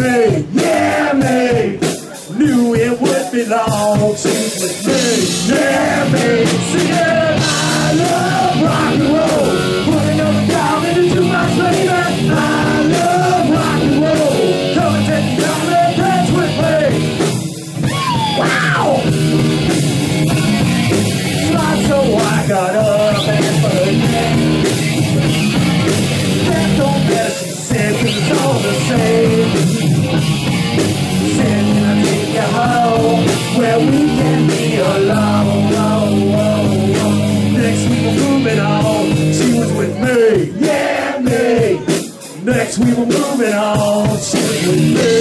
me, yeah, me. Knew it would be long. She was with me, yeah, me. Singing, I love rock and roll. Putting up a down into my flavor. I love rock and roll. Come and take me down and dance with me. Wow! So I got up and put that don't matter, she said, 'cause it's all the same. Said, can I take you home where we can be alone? Next we were moving on. She was with me, yeah, me. Next we were moving on. She was with me.